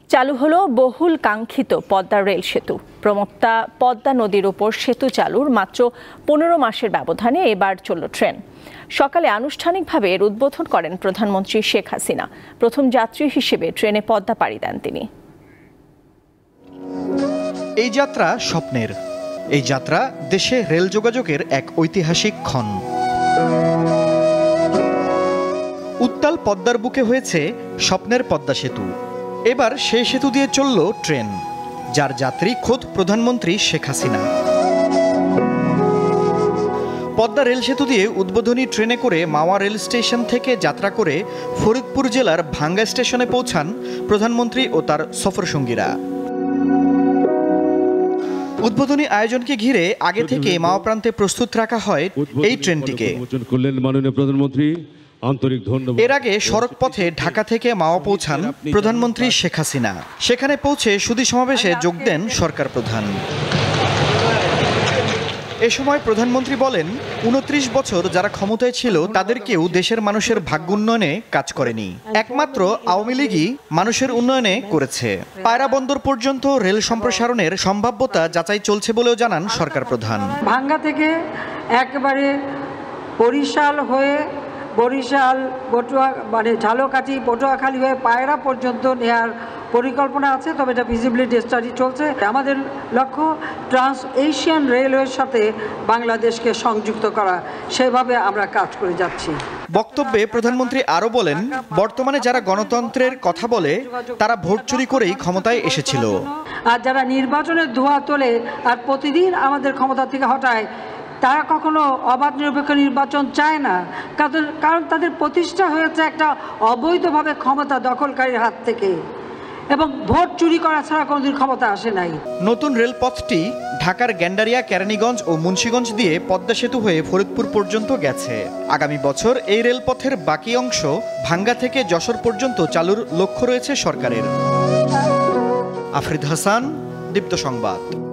চালু হলো বহুল কাঙ্ক্ষিত পদ্মা রেল সেতু। প্রমত্তা পদ্মা নদীর উপর সেতু চালুর মাত্র 15 মাসের ব্যবধানে এবার চলল ট্রেন। সকালে আনুষ্ঠানিকভাবে এর উদ্বোধন করেন প্রধানমন্ত্রী শেখ হাসিনা। প্রথম যাত্রী হিসেবে ট্রেনে পদ্মা পাড়ি দেন তিনি। এই যাত্রা স্বপ্নের। এই যাত্রা দেশে রেল যোগাযোগের এক ঐতিহাসিক ক্ষণ। উত্তাল পদ্মার বুকে হয়েছে স্বপ্নের পদ্মা সেতু। এবার সেই সেতু দিয়ে চলল ট্রেন, যার যাত্রী খোদ প্রধানমন্ত্রী শেখ হাসিনা। পদ্মা রেল সেতু দিয়ে উদ্বোধনী ট্রেনে করে মাওয়া রেল স্টেশন থেকে যাত্রা করে ফরিদপুর জেলার ভাঙ্গা স্টেশনে পৌঁছান প্রধানমন্ত্রী ও তার সফরসঙ্গীরা। উদ্বোধনী আয়োজনকে ঘিরে আগে থেকে মাওয়া প্রান্তে প্রস্তুত রাখা হয় এই ট্রেনটিকে। এর আগে সড়ক পথে ঢাকা থেকে মাওয়া পৌঁছান প্রধানমন্ত্রী শেখ হাসিনা। সেখানে পৌঁছে সুধী সমাবেশে যোগ দেন সরকার প্রধান। এ সময় প্রধানমন্ত্রী বলেন, 29 বছর যারা ক্ষমতায় ছিল তাদের কেউ দেশের মানুষের ভাগ্য উন্নয়নে কাজ করেনি, একমাত্র আওয়ামী লীগই মানুষের উন্নয়নে করেছে। পায়রা বন্দর পর্যন্ত রেল সম্প্রসারণের সম্ভাব্যতা যাচাই চলছে বলেও জানান সরকার প্রধান। ভাঙ্গা থেকে একেবারে বরিশাল হয়ে বরিশাল ঝালকাঠি পটুয়াখালী হয়ে পায়রা পর্যন্ত নেওয়ার পরিকল্পনা আছে, তবে এটা ভিজিবিলিটি স্টাডি চলছে। আমাদের লক্ষ্য ট্রান্স এশিয়ান রেলওয়ের সাথে বাংলাদেশকে সংযুক্ত করা, সেভাবে আমরা কাজ করে যাচ্ছি। বক্তব্যে প্রধানমন্ত্রী আরও বলেন, বর্তমানে যারা গণতন্ত্রের কথা বলে তারা ভোট চুরি করেই ক্ষমতায় এসেছিল, আর যারা নির্বাচনের ধোঁয়া তোলে আর প্রতিদিন আমাদের ক্ষমতা থেকে হটায়, তারা কখনো অবাধ নিরপেক্ষ নির্বাচন চায় না, কারণ তাদের প্রতিষ্ঠা হয়েছে একটা অবৈধভাবে ক্ষমতা দখলকারীর হাত থেকে, এবং ভোট চুরি করা ছাড়া কোনোদিন ক্ষমতা আসে নাই। নতুন রেলপথটি ঢাকার গ্যান্ডারিয়া, কেরানীগঞ্জ ও মুন্সিগঞ্জ দিয়ে পদ্মা সেতু হয়ে ফরিদপুর পর্যন্ত গেছে। আগামী বছর এই রেলপথের বাকি অংশ ভাঙ্গা থেকে যশোর পর্যন্ত চালুর লক্ষ্য রয়েছে সরকারের। আফরিদ হাসান, দীপ্ত সংবাদ।